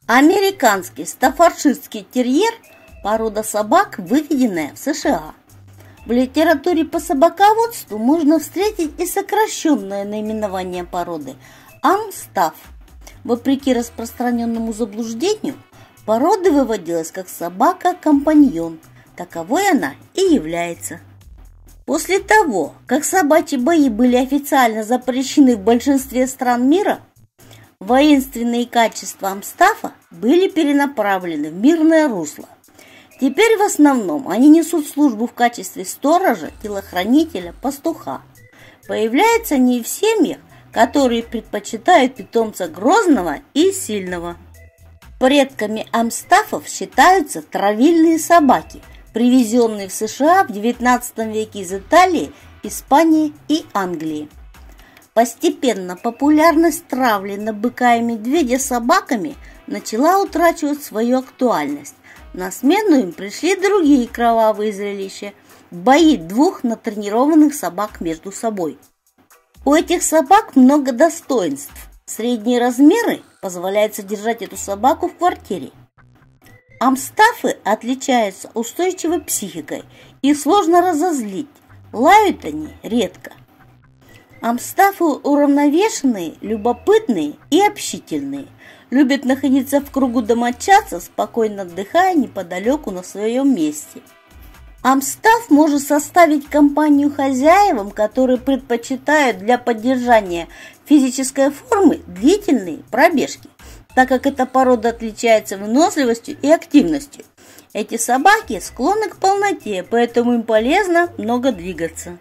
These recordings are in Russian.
Американский стаффордширский терьер – порода собак, выведенная в США. В литературе по собаководству можно встретить и сокращенное наименование породы – амстаф. Вопреки распространенному заблуждению, порода выводилась как собака-компаньон. Таковой она и является. После того, как собачьи бои были официально запрещены в большинстве стран мира, воинственные качества амстафа были перенаправлены в мирное русло. Теперь в основном они несут службу в качестве сторожа, телохранителя, пастуха. Появляются они и в семьях, которые предпочитают питомца грозного и сильного. Предками амстафов считаются травильные собаки, привезенные в США в XIX веке из Италии, Испании и Англии. Постепенно популярность травли на быка и медведя собаками начала утрачивать свою актуальность. На смену им пришли другие кровавые зрелища – бои двух натренированных собак между собой. У этих собак много достоинств. Средние размеры позволяют содержать эту собаку в квартире. Амстафы отличаются устойчивой психикой, их сложно разозлить, лают они редко. Амстафы уравновешенные, любопытные и общительные, любят находиться в кругу домочадцев, спокойно отдыхая неподалеку на своем месте. Амстаф может составить компанию хозяевам, которые предпочитают для поддержания физической формы длительные пробежки, так как эта порода отличается выносливостью и активностью. Эти собаки склонны к полноте, поэтому им полезно много двигаться.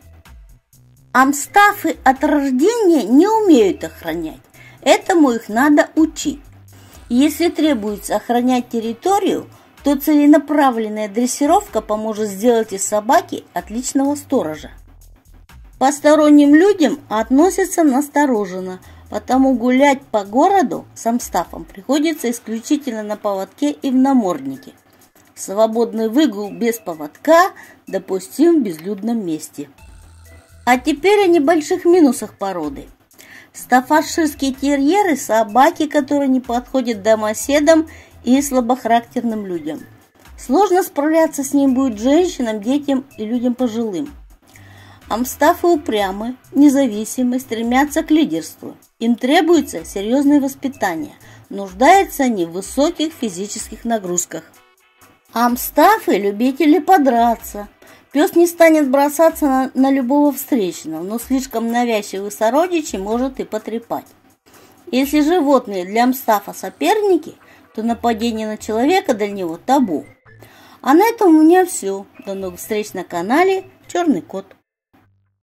Амстафы от рождения не умеют охранять, этому их надо учить. Если требуется охранять территорию, то целенаправленная дрессировка поможет сделать из собаки отличного сторожа. К посторонним людям относятся настороженно, потому гулять по городу с амстафом приходится исключительно на поводке и в наморднике. Свободный выгул без поводка допустим в безлюдном месте. А теперь о небольших минусах породы. Стаффордширские терьеры – собаки, которые не подходят домоседам и слабохарактерным людям. Сложно справляться с ним будет женщинам, детям и людям пожилым. Амстафы упрямы, независимы, стремятся к лидерству. Им требуется серьезное воспитание. Нуждаются они в высоких физических нагрузках. Амстафы – любители подраться. Пес не станет бросаться на любого встречного, но слишком навязчивый сородичи может и потрепать. Если животные для амстафа соперники, то нападение на человека для него табу. А на этом у меня все. До новых встреч на канале Черный Кот.